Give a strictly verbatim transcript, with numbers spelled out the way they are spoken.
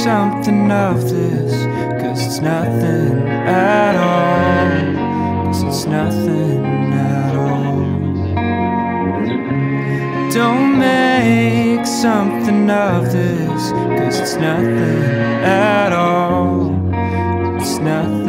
something of this, 'cause it's nothing at all, 'cause it's nothing at all. Don't make something of this, 'cause it's nothing at all, it's nothing.